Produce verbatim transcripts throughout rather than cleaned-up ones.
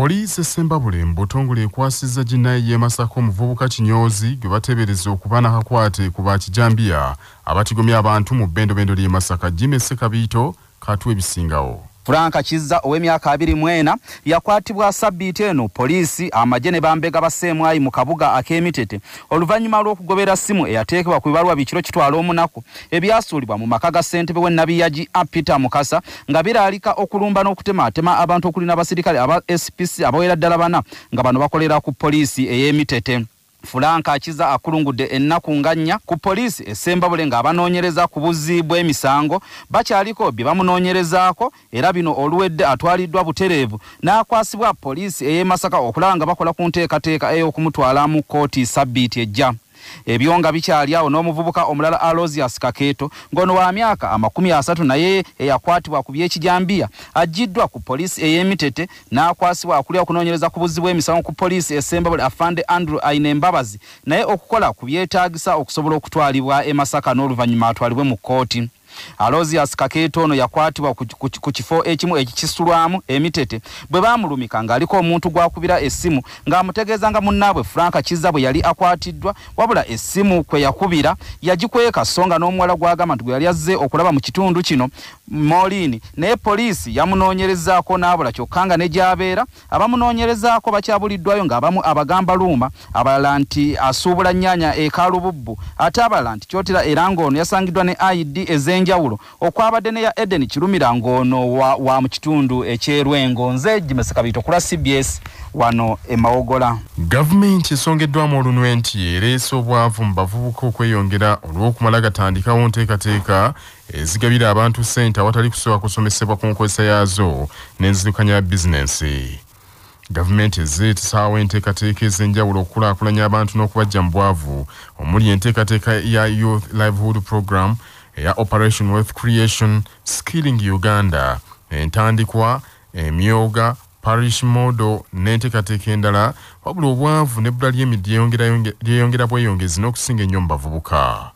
Poliisi Sembabule Mubutongole ekwasizza Jinnayi y'e Masaka omuvubuka Kinyozi gwe bateebereza okuba n'akakwate ku bakijambiya abatigomya abantu mu bbendobendo ly'e Masaka. Jimmy Sekabiito katwa ebisingawo. Franka Kizza ow'emyaka abiri mu ena yakwatibwa sabbiiti eno poliisi amagye ne bambega baseemwayi mu kabuga ak'Emitete oluvannyuma lw'okugobera ssimu eyateekebwa ku bibalwa bikiro kitwala omunaku ebyasuulibwa mu maka ga ssentebe w'ennabiyaji Peter Mukasa nga biraalika okulumba n'okutemaatema abantu okuli n'abasirikale aba S P C abawera ddala bana nga bano bakolera ku poliisi ey'Emitete. Franka Kizza akulungudde ennaku nganya ku poliisi e Sembabule nga abanoonyereza ku buzzi bw'emisango bakyaliko bye bamunoonyerezaako era bino oluwedde atwaliddwa butereevu n'akwasibwa poliisi ey'e Masaka okulaba nga bakola ku nteekateeka ey'okumutwala mu kkooti sabbiiti ejja. Ebyo nga bikyali awo n'omuvubuka omulala Alozius Kakeeto ngono wa myaka amakumi asatu naye eyakwatibwa ku by'ekijambiya ajiddwa ku poliisi ey'Emitete n'akwasibwa akulira okunoonyereza ku buzzi bw'emisango ku poliisi e Sembabule Afande Andrew Aine Mbabazi naye okukola ku byetaagisa okusobola okutwalibwa e Masaka n'oluvannyuma atwalibwe mu kkooti. Alozius Kakeeto ono yakwatibwa ku kifo ekimu ekikisulwamu Emitete bwe baamulumika ng'aliko omuntu gwakubira essimu ng'amutegeeza nga munnaabwe Franka Kizza bwe yali akwatiddwa wabula essimu kwe yakubira yagikweka so nga n'omuwala gw'agamba nti gwe yali azze okulaba mu kitundu kino Molini naye poliisi yamunoonyerezaako n'abula kyokka nga ne gy'abeera abamunoonyerezaako bakyabuliddwayo ng'abamu abagamba luuma abalala nti asuubula nnyaanya e Kaalububbu ate abalala nti kyotera era ng'ono yasangiddwa ne I D ez'enjawulo okwabadde ne ya Eden Kirumira ng'ono wa, wa mu kitundu ekyerwengo. Nze Jimmy Sekabiito ku C B S wano e Mawogola. Gavumenti esongeddwamu olunwe nti ereese obwavu mu bavubuka okweyongera olw'okumala gatandikawo nteekateeka ezigabira abantu ssente awatali kusobola kusomesebwa ku nkozesa yaazo n'enzirukanya ya bizinensi. Gavumenti ezeetisaawo enteekateeka ez'enjawulo okukulaakulanya abantu n'okubajja mu bwavu omuli enteekateeka ya Youth Livelihood Program eya Operation Wealth Creation Skilling Uganda entandikwa emyoga parish model n'enteekateeka endala wabula obwavu n'ebbula ly'emiddi lyeyongera bweyongezi n'okusinga ennyo mu bavubuka.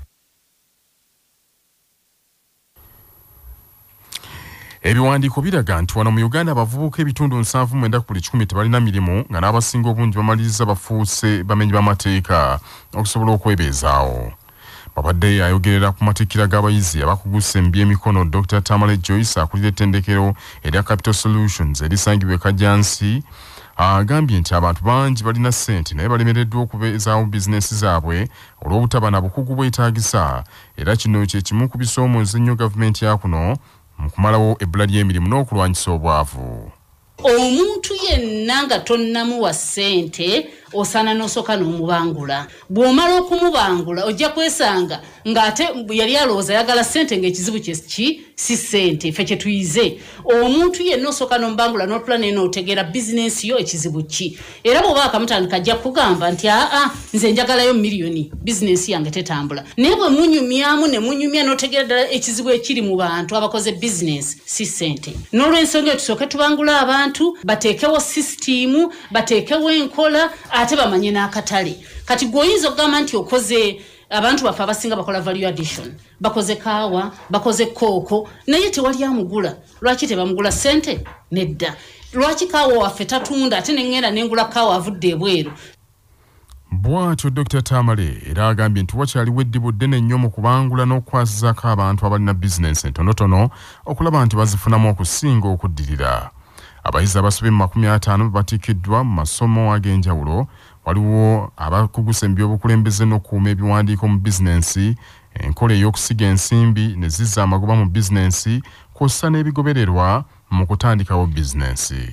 Ebiwandiiko biraga nti wano mu Uganda abavubuka ebitundu nsanvu mwenda ku buli kikumi tebalina mirimu nga n'abasinga obungi bamaliriza bafuuse bamenyi b'amateeka okusobola okwebeezaawo. Abadde ayogerera ku matikkira g'abayizi abakuguse mu by'emikono Doctor Tamale Joyce akulira ettendekero erya Capital Solutions erisangibwa e Kajansi agambye nti abantu bangi balina ssente naye balemereddwa okubeezaawo bizinesi zaabwe olw'obutaba na bukugu bwetaagisa era kino kye kimu ku bisoomooza ennyo gavumenti ya kuno mu kumalawo ebbula ly'emirimu n'okulwanyisa obwavu. Omuntu yenna nga tonnamuwa ssente osana n'osooka n'omubangula. Bw'omala okumubangula ojja kwesanga ng'ate yali alowooza ayagala ssente ng'ekizibu kye ki si ssente ffe kye tuyize. Omuntu yenna osooka n'omubangula n'otula naye n'otegeera bizinensi yo ekizibu ki. Era bw'oba akamutandika ajja kugamba nti aa nze njagalayo miliyoni bizinensi yange tetambula. Naye bwe munyumyamu ne munyumya n'otegeera ddala ekizibu ekiri mu bantu abakoze bizinensi si ssente. N'olw'ensonga eyo tusooke tubangula abantu bateekewo sisitimu bateekewo enkola ate bamanye n'akatale. Kati gwoyinza okugamba nti okoze abantu baffe abasinga bakola value addition bakoze kaawa bakoze kooko naye tewali amugula. Lwaki tebamugula ssente? Nedda. Lwaki kaawa waffe tatunda ate nengenda nengula kaawa avudde ebweru? Bw'atyo Doctor Tamale era agambye nti wakyaliwo eddibu ddene nnyo mu kubangula n'okukwasizaako abantu abalina bizinensi entonotono okulaba nti bazifunamu okusinga okuddirira. Abayizi abasobe mu makumi ataano batikiddwa mu masomo ag'enjawulo. Waliwo abakuguse mu by'obukulembeze n'okuuma ebiwandiiko mu bizinensi, enkola ey'okusiga ensimbi ne zizza amagoba mu bizinensi kw'ossa n'ebigobererwa mu kutandikawo bizinensi.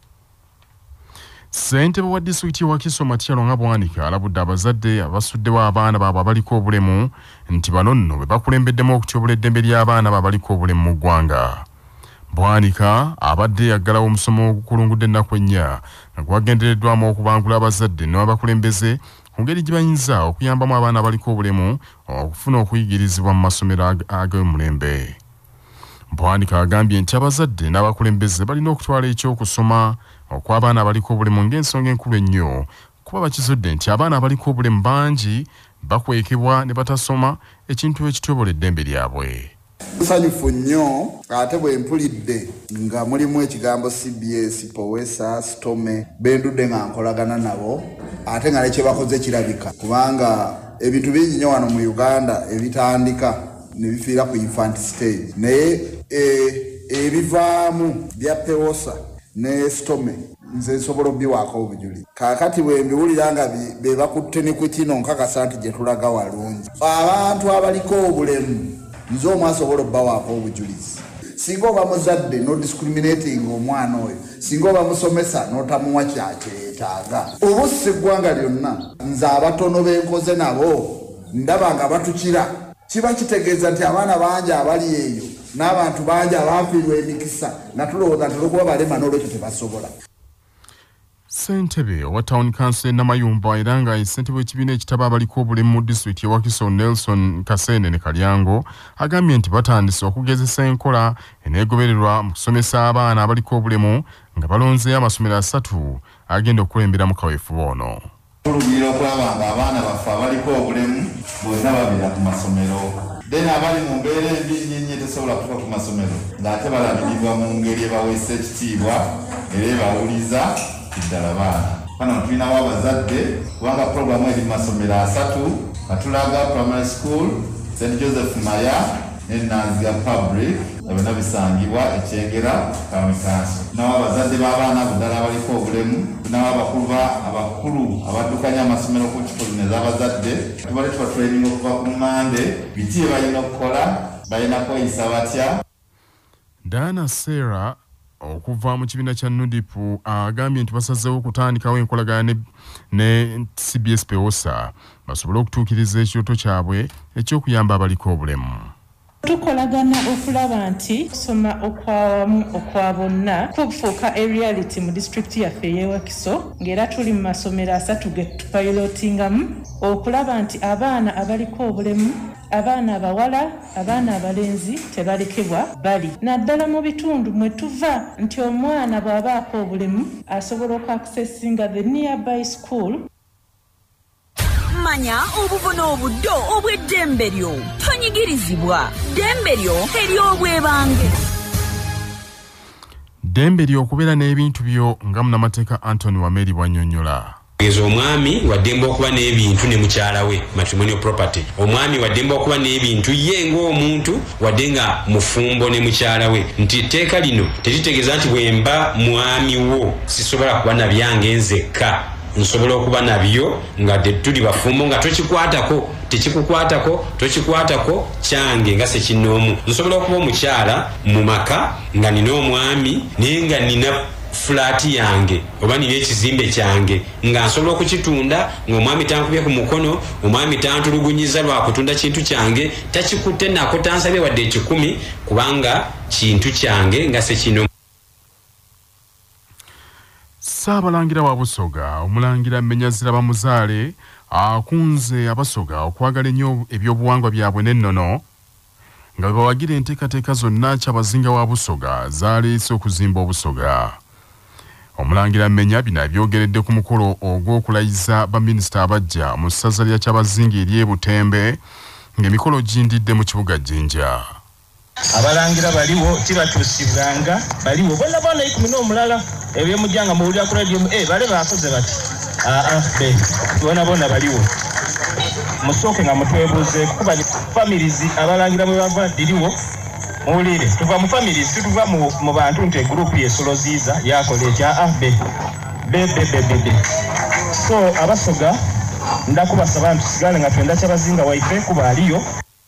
Ssentebe wa disitulikiti wa Kiso Matyalo nga Bwanika alabudde abazadde abasuddewo abaana baabwe abaliko obulemu nti bano nno bwe bakulembeddemu okutyobula eddembe ly'abaana babaliko obulemu mu ggwanga. Bwanika abadde yaggalawo omusomo ogukulungudde ennaku ennya nga gwagendereddwamu okubangula abazadde n'abakulembeze ku ngeri gye bayinza okuyambamu abaana abaliko obulemu okufuna okuyigirizibwa mu masomero ag'omulembe. Bwanika agambye nti abazadde n'abakulembeze balina okutwala ekyokusoma okw'abaana abaliko obulemu ng'ensonga enkulu ennyo kuba bakizudde nti abaana abaliko obulemu bangi bakwekebwa ne batasoma ekintu ekityobola eddembe lyabwe. Nsanyufu nnyo ate bwe mpulidde nga mulimu ekigambo C B S, Powesa, Stome bendudde nga nkolagana nabo ate nga nekye bakoze kirabika kubanga ebintu bingi nnyo wano mu Uganda ebitandika ne bifiira ku infant stage naye ebivaamu bya Powesa ne Stome nze nsobola obbiwaako obujuli kaakati bwe mbiwulira nga be bakutte ne ku kino nkakasa nti gye tulaga walungi abantu abaliko obulemu nze omwasobola obbawaako obujulizi singa oba muzadde no discriminating omwana oyo singa oba musomesa n'otamuwa kyakyetaaga obusi eggwanga lyonna nze abatono benkoze nabo ndaba nga batukira kiba kitegeeza nti abaana bangi abali eyo n'abantu bangi abafiirwa emikisa natulowooza nti olwokuba balema n'olwekyo tebasobola. Ssentebe owa Town Council Namayumba era nga ssentebe w'ekibiina ekitaba abaliko obulemu mu disitulikiti ya Wakiso Nelson Kasene ne Kalyango agambye nti batandise okugezesa enkola eneegobererwa mu kusomesa abaana abaliko obulemu nga balonzeeyo amasomero asatu agenda okukulembera mu kaweefube ono. Tulubira okulaba nga abaana baffe abaliko obulemu bonna babira ku masomero then abali mu mbeera embi nnyo tesobola kutuuka ku masomero ng'ate balabirirwa mu ngeri ebaweesa ekitiibwa era ebawuliza ddala baana. Kano tulinawo abazadde kubanga puroguramu eri mu masomero asatu Katulaga Primary School, Saint Joseph Maya ne Nanziga Public byonna bisangibwa Ekyengera County Council. Nawo abazadde b'abaana buddala abaliko obulemu nawo abakulu abakulu abaddukanya amasomero ku kikulu n'ez'abazadde tubale tuba training okuva ku Mande biki balina okukola balina kweyisa batya. Diana Sarah okuva mu kibiina kya N U D I P agambye nti basazeewo okutandikawo enkolagana ne C B S Powesa basobole okutuukiriza ekyoto kyabwe eky'okuyamba abaliko obulemu. Tukolagana okulaba nti kusoma okwawamu okwa bonna kufuuka e reality mu disitulikiti yaffe ey'e Wakiso ng'era tuli mu masomero asatu ge tupayilotingamu okulaba nti abaana abaliko obulemu abaana abawala abaana abalenzi tebalekebwa bali naddala mu bitundu mwe tuva nti omwana bw'abaako obulemu asobola okuaccessinga the nearby school. Manya obubona obuddo obw'eddembe lyo tonyigirizibwa ddembe lyo ery'obwebange. Ddembe lyo okubeera n'ebintu byo nga munnamateeka Anthony Wameri bw'annyonnyola. Ezo omwami wademba okuba n'ebintu ne mukyala we matrimonial property. Omwami wademba okuba n'ebintu ye ng'omuntu wadde nga mufumbo ne mukyala we nti etteeka lino teritegeeza nti bwemba mwami wo sisobola kuba na byange nzekka nsobola okuba nabyo nga tuli bafumbo nga tokikwatako tekikukwatako tokikwatako kyange nga sekinoomu. Nsobola okuba omukyala mu maka nga nina omwami naye nga nina fulaati yange oba nina ekizimbe kyange nga nsobola okukitunda ng'omwami tankubye ku mukono omwami tantulugunyiza lwa kutunda kintu kyange takikutte nako tansabye wadde ekikumi kubanga kintu kyange nga sekino. Ssaabalangira wa Busoga omulangira Mmenyazira Bamuzaale akunze abasoga okwagala ennyo ebyobuwangwa byabwe n'ennono nga bwe bawagira enteekateeka zonna Kyabazinga wa Busoga zaleese okuzimba Obusoga. Omulangira Mmenya bino abyogeredde ku mukolo ogw'okulayiza baminisita abajja mu ssaza lya Kyabazinga ery'e Butembe ng'emikolo gindidde mu kibuga Jinja. Abalangira baliwo tibatuusibwanga baliwo bonna bonna ikumi n'omulala ebyemujjanga muwulira ku radio eh bale bakoze bati aa be bonna bonna baliwo musooke nga mutwebuuze kuba families abalangira mwe bava diriwo muwulire tuva mu families tuva mu, mu bantu nti group yesoloziiza yakola ekya aa be be be be be be so abasoga ndakubasaba nti tusigale nga twenda Kyabazinga waife kuba aliyo.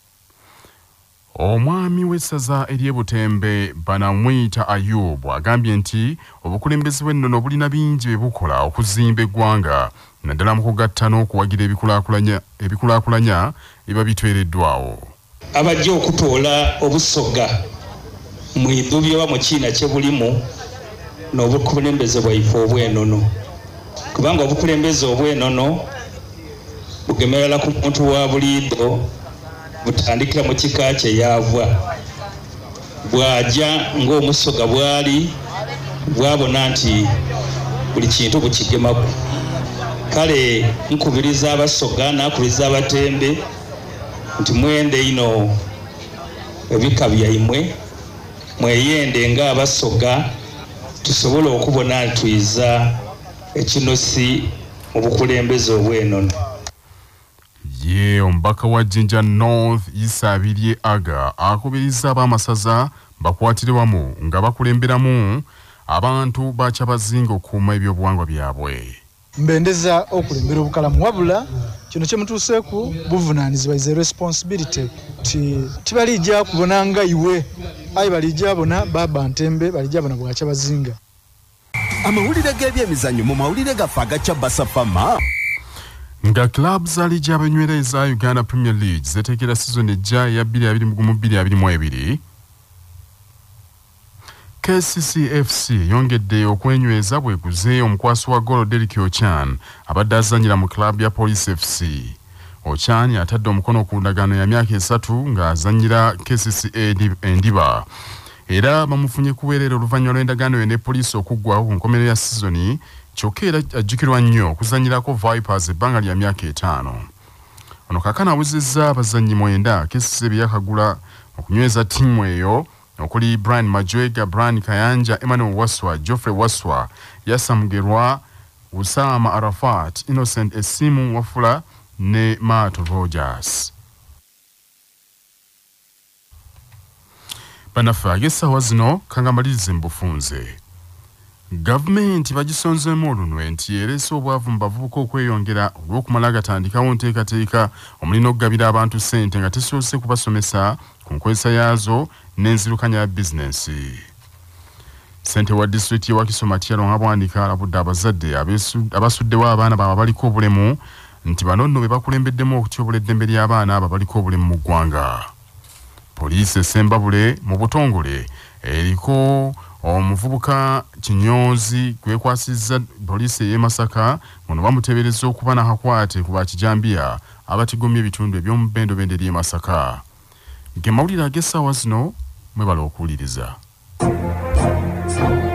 Omwami w'essaza ery'e Butembe banamwyita Ayubu agambye nti obukulembeze bw'ennono bulina bingi bye bukola okuzimba eggwanga naddala mu kugatta n'okuwagira ebikulaakulanya ebikulaakulanya biba bitwereddwawo. Abajja okutoola Obusoga mu idubyo oba mu kiina kye bulimu n'obukulembeze bwaife obw'ennono kubanga obukulembeze obw'ennono bugemerera ku muntu wa buliido butandikira mu kika kye yaavwa bw'ajja ng'Omusoga bw'ali bwabona nti buli kintu bukigemaku. Kale nkubiriza Abasoga n'akubiriza Abatembe nti mwende ino ebika byaimwe mweyende nga abasoga tusobole okubona ntwiza ekinosi mu bukulembeze obw'ennono. Ye omubaka wa Jinja North Isabirye Aga akubiriza ab'amasaza bakwatire wamu nga bakulemberamu abantu bakyabazinga okuuma ebyobuwangwa byabwe. Mbendeza okulembera obukalamu wabula kino kyemutuuseeku buvunaanyizibwa is a responsibility ti tibalijja kubona nga iwe ayi balijja bona baba ntembe balijja bona bwakyabazinga. Amawulire g'ebyemizannyo mu mawulire gaffe agakya Basafama. Nga clubs alijja abanywereza Uganda Premier League zeteekera season ejja ya bbiri abiri mu gumu bbiri abiri mu ebiri. K C C F C yongedde okwenyweza bweguze omukwasi wa golo Derek Ochan abadde azannyira mu club ya Police F C. Ochan atadde omukono ku ndagaano ya myaka esatu nga azannyira K C C A endiba. Era bamufunye kuweerera oluvannyuma lw'endagaano ne poliisi okuggwawo ku nkomerero ya sizoni kyokka era ajjukirwa nnyo okuzannyirako Vipers ebbanga lya myaka etaano. Ono kaakano awuzizza abazannyi mwenda K C C byakagula okunyweza ttiimu eyo okuli Brian Majwega, Brian Kayanja, Emmanuel Waswa, Geoffrey Waswa, Yassa Mugerwa, Usama Arafat, Innocent Esimu Wafula ne Matt Rogers. Banafe ag'essaawa zino kangamalirize mbufunze. Gavumenti bagisonzemu olunwe nti Yelese obwavu mu bavubuka okweyongera olw'okumala gatandikawo nteekateeka omulina okugabira abantu ssente nga tesoose kubasomesa ku nkozesa yaazo n'enzirukanya ya bizinensi. Ssente wa disitulikiti y'e Wakiso Matyalo nga bwandika alabudde abazadde abasuddewo abaana baabwe abaliko obulemu nti bano nno be bakulembeddemu okutyobula eddembe ly'abaana abo abaliko obulemu mu ggwanga. Poliisi essembabule mu Butongole eriko omuvubuka Kinyoozi gwekwasizza poliisi y'e Masaka ono bamuteebereza okuba n'akakwate ku bakijambiya abatigomya ebitundu eby'omu bbendobende ly'e Masaka. Ge mawulire ag'essaawa zino mwebala okuwuliriza.